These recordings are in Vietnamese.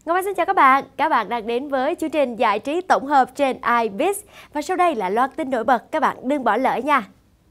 Ngọc Anh xin chào các bạn đang đến với chương trình giải trí tổng hợp trên iBiz. Và sau đây là loạt tin nổi bật, các bạn đừng bỏ lỡ nha.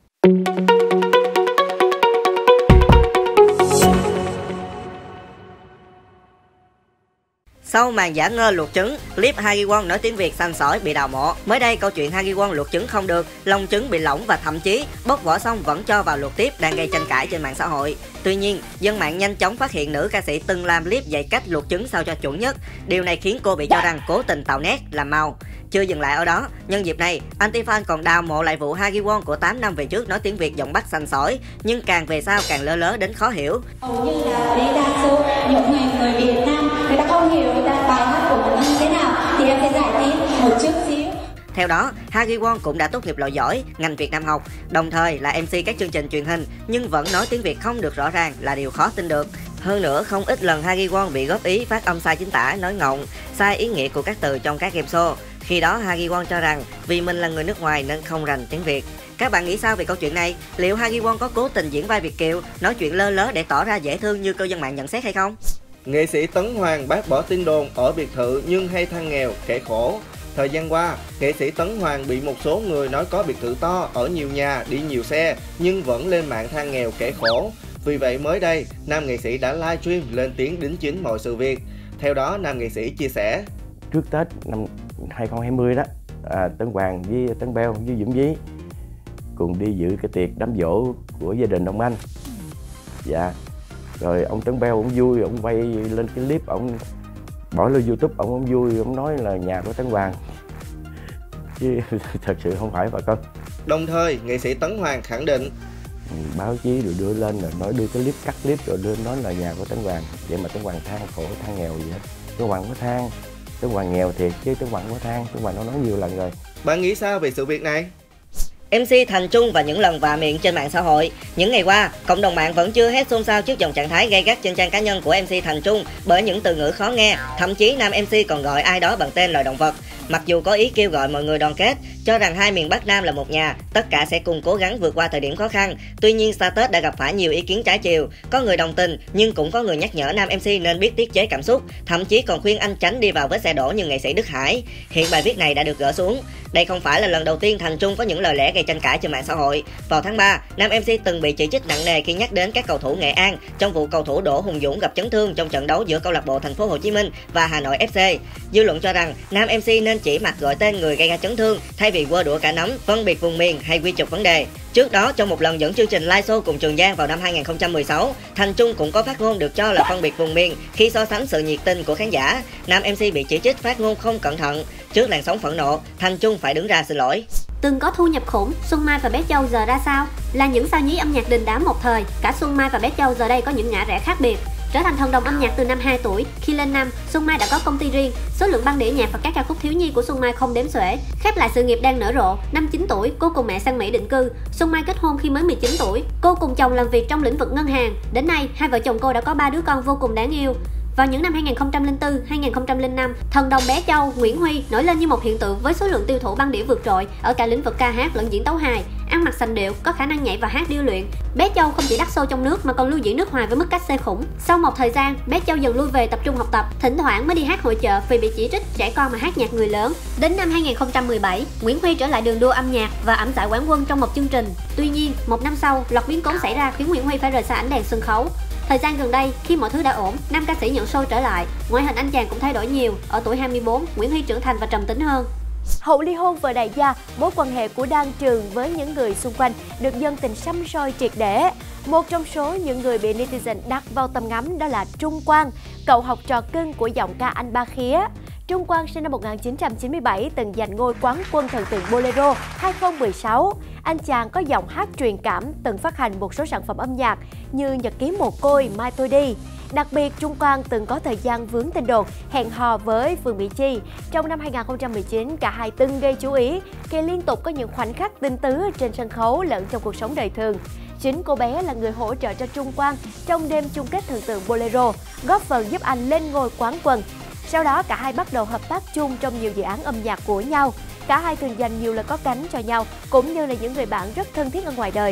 Sau màn giả ngơ luộc trứng, clip Ha Gi Won nói tiếng Việt xanh sỏi bị đào mộ. Mới đây, câu chuyện Ha Gi Won luộc trứng không được, lòng trứng bị lỏng và thậm chí bóc vỏ xong vẫn cho vào luộc tiếp đang gây tranh cãi trên mạng xã hội. Tuy nhiên, dân mạng nhanh chóng phát hiện nữ ca sĩ từng làm clip dạy cách luộc trứng sao cho chuẩn nhất. Điều này khiến cô bị cho rằng cố tình tạo nét, làm màu. Chưa dừng lại ở đó, nhân dịp này, anti-fan còn đào mộ lại vụ Ha Gi Won của 8 năm về trước nói tiếng Việt giọng Bắc xanh sỏi, nhưng càng về sau càng lơ lớ đến khó hiểu. Hầu như là đại đa số những người Việt Nam người ta không hiểu bài hát của mình như thế nào, thì em sẽ giải thích một chút xíu. Theo đó, Ha Gi Won cũng đã tốt nghiệp loại giỏi ngành Việt Nam học, đồng thời là MC các chương trình truyền hình, nhưng vẫn nói tiếng Việt không được rõ ràng là điều khó tin được. Hơn nữa, không ít lần Ha Gi Won bị góp ý phát âm sai chính tả, nói ngọng, sai ý nghĩa của các từ trong các game show. Khi đó, Ha Gi Won cho rằng vì mình là người nước ngoài nên không rành tiếng Việt. Các bạn nghĩ sao về câu chuyện này? Liệu Ha Gi Won có cố tình diễn vai Việt kiều, nói chuyện lơ lớ để tỏ ra dễ thương như cư dân mạng nhận xét hay không? Nghệ sĩ Tấn Hoàng bác bỏ tin đồn ở biệt thự nhưng hay than nghèo, kẻ khổ. Thời gian qua, nghệ sĩ Tấn Hoàng bị một số người nói có biệt thự to, ở nhiều nhà, đi nhiều xe nhưng vẫn lên mạng than nghèo, kẻ khổ. Vì vậy mới đây, nam nghệ sĩ đã livestream lên tiếng đính chính mọi sự việc. Theo đó, nam nghệ sĩ chia sẻ: Trước Tết năm 2020 đó, Tấn Hoàng với Tấn Beo với Dũng Dí cùng đi dự cái tiệc đám giỗ của gia đình ông Anh. Dạ. Rồi ông Tấn Beo ông vui, ông quay lên cái clip, ông bỏ lên YouTube, ông vui, ông nói là nhà của Tấn Hoàng. Chứ thật sự không phải bà con. Đồng thời, nghệ sĩ Tấn Hoàng khẳng định báo chí rồi đưa lên rồi nói, đưa cái clip, cắt clip rồi đưa nói là nhà của Tấn Hoàng. Vậy mà Tấn Hoàng than khổ, than nghèo gì hết. Tấn Hoàng có than, Tấn Hoàng nghèo thiệt chứ Tấn Hoàng có than, Tấn Hoàng nó nói nhiều lần rồi. Bạn nghĩ sao về sự việc này? MC Thành Trung và những lần vạ miệng trên mạng xã hội. Những ngày qua, cộng đồng mạng vẫn chưa hết xôn xao trước dòng trạng thái gay gắt trên trang cá nhân của MC Thành Trung bởi những từ ngữ khó nghe. Thậm chí nam MC còn gọi ai đó bằng tên loài động vật. Mặc dù có ý kêu gọi mọi người đoàn kết, cho rằng hai miền Bắc Nam là một nhà, tất cả sẽ cùng cố gắng vượt qua thời điểm khó khăn. Tuy nhiên, sau Tết đã gặp phải nhiều ý kiến trái chiều. Có người đồng tình, nhưng cũng có người nhắc nhở nam MC nên biết tiết chế cảm xúc. Thậm chí còn khuyên anh tránh đi vào vết xe đổ như nghệ sĩ Đức Hải. Hiện bài viết này đã được gỡ xuống. Đây không phải là lần đầu tiên Thành Trung có những lời lẽ gây tranh cãi trên mạng xã hội. Vào tháng 3, nam MC từng bị chỉ trích nặng nề khi nhắc đến các cầu thủ Nghệ An trong vụ cầu thủ Đỗ Hùng Dũng gặp chấn thương trong trận đấu giữa câu lạc bộ Thành phố Hồ Chí Minh và Hà Nội FC. Dư luận cho rằng nam MC nên chỉ mặt gọi tên người gây ra chấn thương thay vì quơ đũa cả nắm, phân biệt vùng miền hay quy chụp vấn đề. Trước đó, trong một lần dẫn chương trình live show cùng Trường Giang vào năm 2016, Thành Trung cũng có phát ngôn được cho là phân biệt vùng miền khi so sánh sự nhiệt tình của khán giả. Nam MC bị chỉ trích phát ngôn không cẩn thận. Trước làn sóng phẫn nộ, Thành Trung phải đứng ra xin lỗi. Từng có thu nhập khủng, Xuân Mai và Bé Châu giờ ra sao? Là những sao nhí âm nhạc đình đám một thời, cả Xuân Mai và Bé Châu giờ đây có những ngã rẽ khác biệt. Trở thành thần đồng âm nhạc từ năm 2 tuổi, khi lên năm, Xuân Mai đã có công ty riêng, số lượng băng đĩa nhạc và các ca khúc thiếu nhi của Xuân Mai không đếm xuể. Khép lại sự nghiệp đang nở rộ, năm 9 tuổi, cô cùng mẹ sang Mỹ định cư. Xuân Mai kết hôn khi mới 19 tuổi, cô cùng chồng làm việc trong lĩnh vực ngân hàng. Đến nay, hai vợ chồng cô đã có 3 đứa con vô cùng đáng yêu. Vào những năm 2004, 2005, thần đồng Bé Châu, Nguyễn Huy nổi lên như một hiện tượng với số lượng tiêu thụ băng đĩa vượt trội ở cả lĩnh vực ca hát lẫn diễn tấu hài. Ăn mặc sành điệu, có khả năng nhảy và hát điêu luyện. Bé Châu không chỉ đắt show trong nước mà còn lưu diễn nước ngoài với mức cách xê khủng. Sau một thời gian, Bé Châu dần lui về tập trung học tập, thỉnh thoảng mới đi hát hội chợ vì bị chỉ trích trẻ con mà hát nhạc người lớn. Đến năm 2017, Nguyễn Huy trở lại đường đua âm nhạc và ẵm giải quán quân trong một chương trình. Tuy nhiên, một năm sau, loạt biến cố xảy ra khiến Nguyễn Huy phải rời xa ánh đèn sân khấu. Thời gian gần đây, khi mọi thứ đã ổn, nam ca sĩ nhận show trở lại. Ngoại hình anh chàng cũng thay đổi nhiều. Ở tuổi 24, Nguyễn Huy trưởng thành và trầm tính hơn. Hậu ly hôn vợ đại gia, mối quan hệ của Đan Trường với những người xung quanh được dân tình săm soi triệt để. Một trong số những người bị netizen đặt vào tầm ngắm đó là Trung Quang, cậu học trò cưng của giọng ca anh Ba Khía. Trung Quang sinh năm 1997 từng giành ngôi quán quân thần tượng Bolero 2016. Anh chàng có giọng hát truyền cảm, từng phát hành một số sản phẩm âm nhạc như Nhật ký mồ côi, Mai tôi đi. Đặc biệt, Trung Quang từng có thời gian vướng tin đồn hẹn hò với Phương Mỹ Chi. Trong năm 2019, cả hai từng gây chú ý khi liên tục có những khoảnh khắc tinh tứ trên sân khấu lẫn trong cuộc sống đời thường. Chính cô bé là người hỗ trợ cho Trung Quang trong đêm chung kết thần tượng Bolero, góp phần giúp anh lên ngôi quán quân. Sau đó, cả hai bắt đầu hợp tác chung trong nhiều dự án âm nhạc của nhau. Cả hai thường dành nhiều lời có cánh cho nhau, cũng như là những người bạn rất thân thiết ở ngoài đời.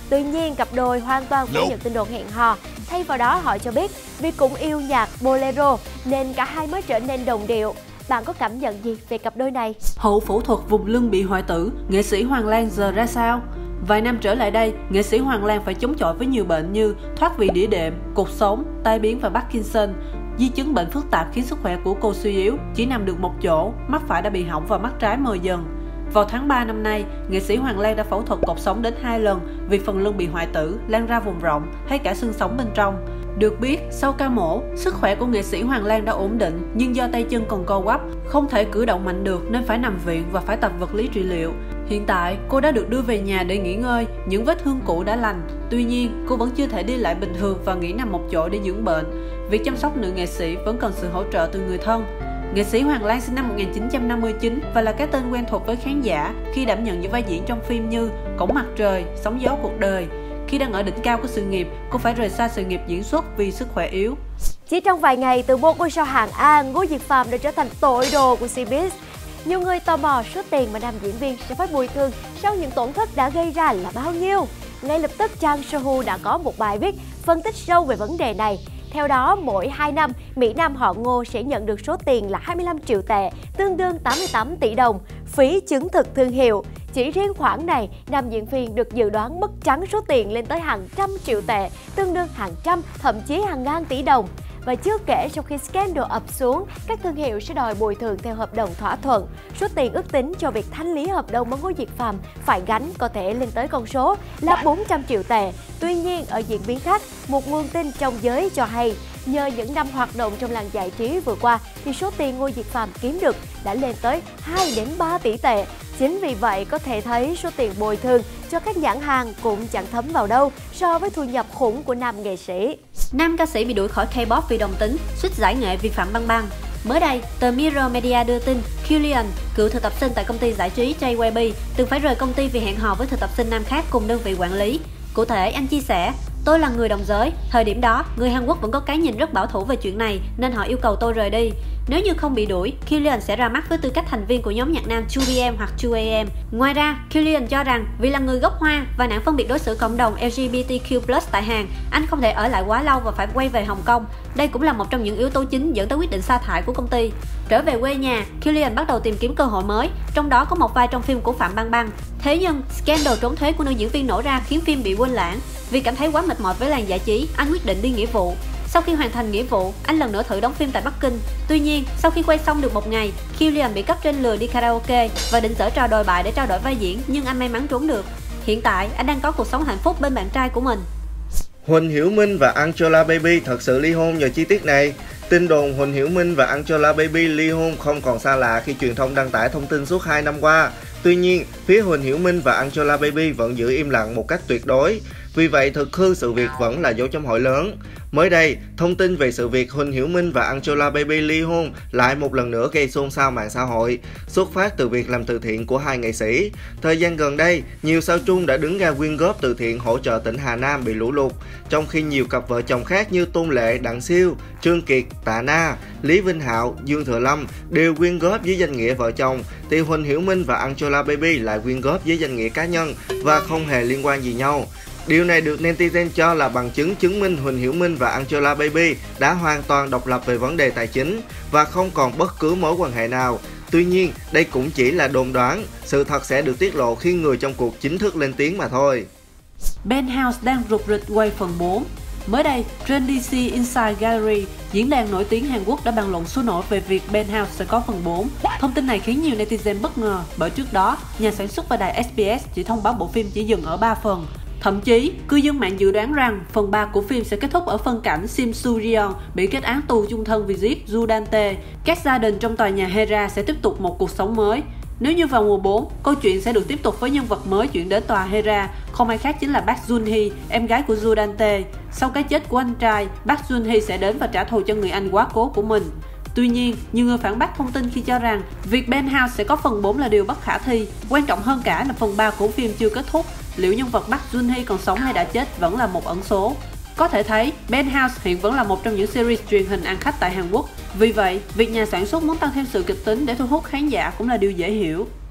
Tuy nhiên, cặp đôi hoàn toàn phủ nhận tin đồn hẹn hò. Thay vào đó, họ cho biết vì cũng yêu nhạc bolero nên cả hai mới trở nên đồng điệu. Bạn có cảm nhận gì về cặp đôi này? Hậu phẫu thuật vùng lưng bị hoại tử, nghệ sĩ Hoàng Lan giờ ra sao? Vài năm trở lại đây, nghệ sĩ Hoàng Lan phải chống chọi với nhiều bệnh như thoát vị đĩa đệm, cột sống, tai biến và Parkinson. Di chứng bệnh phức tạp khiến sức khỏe của cô suy yếu, chỉ nằm được một chỗ, mắt phải đã bị hỏng và mắt trái mờ dần. Vào tháng 3 năm nay, nghệ sĩ Hoàng Lan đã phẫu thuật cột sống đến 2 lần vì phần lưng bị hoại tử, lan ra vùng rộng hay cả xương sống bên trong. Được biết, sau ca mổ, sức khỏe của nghệ sĩ Hoàng Lan đã ổn định, nhưng do tay chân còn co quắp, không thể cử động mạnh được nên phải nằm viện và phải tập vật lý trị liệu. Hiện tại, cô đã được đưa về nhà để nghỉ ngơi, những vết thương cũ đã lành. Tuy nhiên, cô vẫn chưa thể đi lại bình thường và nghỉ nằm một chỗ để dưỡng bệnh. Việc chăm sóc nữ nghệ sĩ vẫn cần sự hỗ trợ từ người thân. Nghệ sĩ Hoàng Lan sinh năm 1959 và là cái tên quen thuộc với khán giả khi đảm nhận những vai diễn trong phim như Cổng Mặt Trời, Sóng Gió Cuộc Đời. Khi đang ở đỉnh cao của sự nghiệp, cô phải rời xa sự nghiệp diễn xuất vì sức khỏe yếu. Chỉ trong vài ngày, từ một ngôi sao hạng A, Ngô Diệt Phạm đã trở thành tội đồ của Showbiz. Nhiều người tò mò số tiền mà nam diễn viên sẽ phải bồi thường sau những tổn thất đã gây ra là bao nhiêu. Ngay lập tức, trang Sohu đã có một bài viết phân tích sâu về vấn đề này. Theo đó, mỗi 2 năm, Mỹ Nam họ Ngô sẽ nhận được số tiền là 25 triệu tệ, tương đương 88 tỷ đồng, phí chứng thực thương hiệu. Chỉ riêng khoản này, nam diễn viên được dự đoán mất trắng số tiền lên tới hàng trăm triệu tệ, tương đương hàng trăm, thậm chí hàng ngàn tỷ đồng. Và chưa kể, sau khi scandal ập xuống, các thương hiệu sẽ đòi bồi thường theo hợp đồng thỏa thuận. Số tiền ước tính cho việc thanh lý hợp đồng mà Ngô Diệt Phạm phải gánh có thể lên tới con số là 400 triệu tệ. Tuy nhiên, ở diễn biến khác, một nguồn tin trong giới cho hay, nhờ những năm hoạt động trong làng giải trí vừa qua, thì số tiền Ngô Diệt Phạm kiếm được đã lên tới 2 đến 3 tỷ tệ. Chính vì vậy, có thể thấy số tiền bồi thường cho các nhãn hàng cũng chẳng thấm vào đâu so với thu nhập khủng của nam nghệ sĩ. Nam ca sĩ bị đuổi khỏi K-pop vì đồng tính, suýt giải nghệ vi phạm băng băng. Mới đây, tờ Mirror Media đưa tin Killian, cựu thực tập sinh tại công ty giải trí JYP, từng phải rời công ty vì hẹn hò với thực tập sinh nam khác cùng đơn vị quản lý. Cụ thể, anh chia sẻ: "Tôi là người đồng giới. Thời điểm đó, người Hàn Quốc vẫn có cái nhìn rất bảo thủ về chuyện này nên họ yêu cầu tôi rời đi. Nếu như không bị đuổi, Killian sẽ ra mắt với tư cách thành viên của nhóm nhạc nam 2PM hoặc 2AM. Ngoài ra, Killian cho rằng vì là người gốc Hoa và nạn phân biệt đối xử cộng đồng LGBTQ+ tại Hàn, anh không thể ở lại quá lâu và phải quay về Hồng Kông. Đây cũng là một trong những yếu tố chính dẫn tới quyết định sa thải của công ty." Trở về quê nhà, Killian bắt đầu tìm kiếm cơ hội mới, trong đó có một vai trong phim của Phạm Băng Băng. Thế nhưng, scandal trốn thuế của nữ diễn viên nổ ra khiến phim bị quên lãng. Vì cảm thấy quá mệt mỏi với làng giải trí, anh quyết định đi nghĩa vụ. Sau khi hoàn thành nghĩa vụ, anh lần nữa thử đóng phim tại Bắc Kinh. Tuy nhiên, sau khi quay xong được một ngày, Killian bị cấp trên lừa đi karaoke và định giở trò đồi bại để trao đổi vai diễn, nhưng anh may mắn trốn được. Hiện tại, anh đang có cuộc sống hạnh phúc bên bạn trai của mình. Huỳnh Hiểu Minh và Angelababy thật sự ly hôn nhờ chi tiết này. Tin đồn Huỳnh Hiểu Minh và Angelababy ly hôn không còn xa lạ khi truyền thông đăng tải thông tin suốt 2 năm qua. Tuy nhiên, phía Huỳnh Hiểu Minh và Angelababy vẫn giữ im lặng một cách tuyệt đối. Vì vậy, thực hư sự việc vẫn là dấu chấm hỏi lớn. Mới đây, thông tin về sự việc Huỳnh Hiểu Minh và Angelababy ly hôn lại một lần nữa gây xôn xao mạng xã hội, xuất phát từ việc làm từ thiện của hai nghệ sĩ. Thời gian gần đây, nhiều sao Trung đã đứng ra quyên góp từ thiện hỗ trợ tỉnh Hà Nam bị lũ lụt, trong khi nhiều cặp vợ chồng khác như Tôn Lệ, Đặng Siêu, Trương Kiệt, Tạ Na, Lý Vinh Hạo, Dương Thừa Lâm đều quyên góp dưới danh nghĩa vợ chồng, thì Huỳnh Hiểu Minh và Angelababy lại quyên góp dưới danh nghĩa cá nhân và không hề liên quan gì nhau. Điều này được netizen cho là bằng chứng chứng minh Huỳnh Hiểu Minh và Angelababy đã hoàn toàn độc lập về vấn đề tài chính và không còn bất cứ mối quan hệ nào. Tuy nhiên, đây cũng chỉ là đồn đoán, sự thật sẽ được tiết lộ khi người trong cuộc chính thức lên tiếng mà thôi. Penthouse đang rục rịch quay phần 4. Mới đây, trên DC Inside Gallery, diễn đàn nổi tiếng Hàn Quốc đã bàn luận sôi nổi về việc Penthouse sẽ có phần 4. Thông tin này khiến nhiều netizen bất ngờ bởi trước đó, nhà sản xuất và đài SBS chỉ thông báo bộ phim chỉ dừng ở 3 phần. Thậm chí, cư dân mạng dự đoán rằng phần 3 của phim sẽ kết thúc ở phân cảnh Sim Soo-ryong bị kết án tù chung thân vì giết Ju Dan-tae. Các gia đình trong tòa nhà Hera sẽ tiếp tục một cuộc sống mới. Nếu như vào mùa 4, câu chuyện sẽ được tiếp tục với nhân vật mới chuyển đến tòa Hera, không ai khác chính là Park Jun-hee, em gái của Ju Dan-tae. Sau cái chết của anh trai, Park Jun-hee sẽ đến và trả thù cho người anh quá cố của mình. Tuy nhiên, nhiều người phản bác thông tin khi cho rằng việc Penthouse sẽ có phần 4 là điều bất khả thi. Quan trọng hơn cả là phần 3 của phim chưa kết thúc. Liệu nhân vật Park Jun-hee còn sống hay đã chết vẫn là một ẩn số. Có thể thấy, Penthouse hiện vẫn là một trong những series truyền hình ăn khách tại Hàn Quốc. Vì vậy, việc nhà sản xuất muốn tăng thêm sự kịch tính để thu hút khán giả cũng là điều dễ hiểu.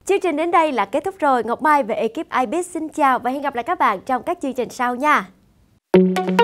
Chương trình đến đây là kết thúc rồi. Ngọc Mai và ekip iBiz xin chào và hẹn gặp lại các bạn trong các chương trình sau nha.